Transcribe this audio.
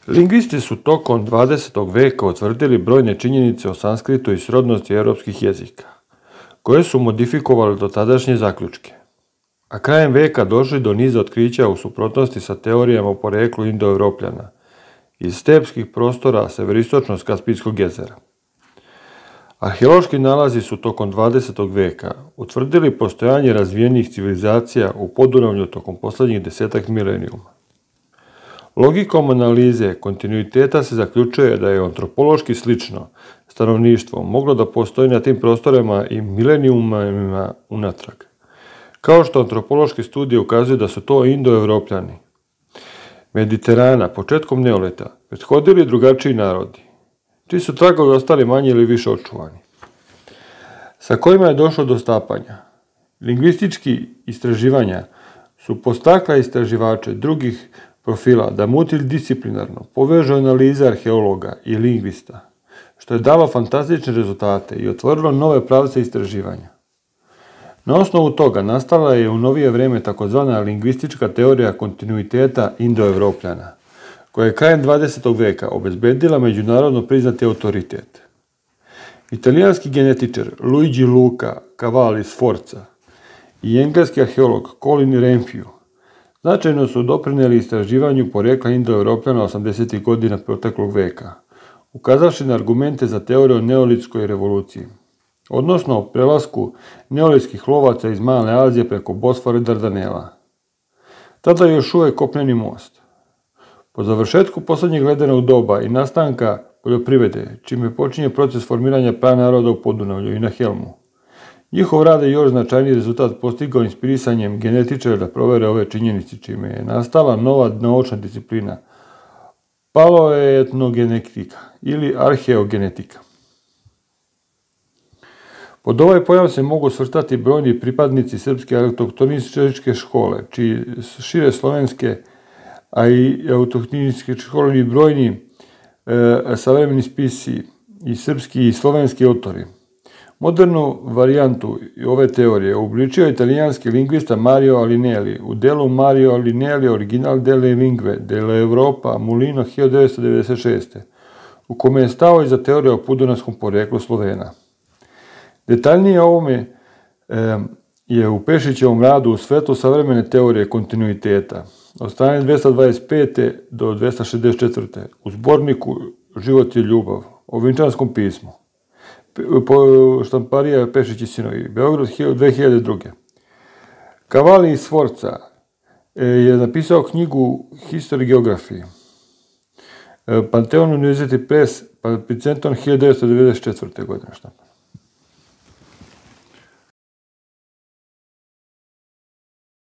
Lingvisti su tokom 20. veka utvrdili brojne činjenice o sanskritu i srodnosti europskih jezika, koje su modifikovali dotadašnje zaključke, a krajem veka došli do niza otkrića u suprotnosti sa teorijama o poreklu Indoevropljana iz stepskih prostora severistočno-Kaspijskog jezera. Arheološki nalazi su tokom 20. veka utvrdili postojanje razvijenih civilizacija u Podunavlju tokom posljednjih 10 milenijuma. Logikom analize kontinuiteta se zaključuje da je antropološki slično stanovništvo moglo da postoji na tim prostorima i milenijumima unatrag, kao što antropološke studije ukazuju da su to Indoevropljani Mediterana početkom neolita prethodili drugačiji narodi, čiji su tragovi ostali manje ili više očuvani, sa kojima je došlo do stapanja. Lingvistički istraživanja su podstakla istraživače drugih profila da multidisciplinarno povežu analize arheologa i lingvista, što je dalo fantastične rezultate i otvorilo nove pravce istraživanja. Na osnovu toga nastala je u novije vreme takozvana lingvistička teorija kontinuiteta Indoevropljana, koja je krajem 20. veka obezbedila međunarodno priznati autoritet. Italijanski genetičar Luigi Luca Cavalli Sforza i engleski arheolog Colin Renfrew značajno su doprinijeli istraživanju porekla Indoevropljana 80. godina proteklog veka, ukazavši na argumente za teoriju o neolitskoj revoluciji, odnosno prelasku neolitskih lovaca iz Male Azije preko Bosfora i Dardanela. Tada je još uvijek kopneni most. Po završetku posljednjeg ledenog doba i nastanka poljoprivrede, čime počinje proces formiranja praneroda u Podunavlju i na Helmu, njihov rad je još značajniji rezultat postigao inspirisanjem genetičara da provere ove činjenice, čime je nastala nova naučna disciplina paleoetnogenetika ili arheogenetika. Pod ovaj pojam se mogu svrstati brojni pripadnici srpske autohtonističke škole, čiji šire slovenske, a i autohtonističke škole i brojni savremeni spisi i srpski i slovenski autori. Modernu varijantu ove teorije uobličio italijanski lingvista Mario Alinelli u delu Mario Alinelli Original delle lingue della Europa Mulino 1996. u kome je stao iza teorije o podunavskom poreklu Slovena. Detaljnije o ovome je u Pešićevom radu u svetlu savremene teorije kontinuiteta od strane 225. do 264. u zborniku Život i ljubav o Vinčanskom pismu. Štamparija Pešić i sinovi, Beograd 2002. Cavalli Sforza je napisao knjigu History Geography, Pantheon University Press, Picenton 1994. godine štampa.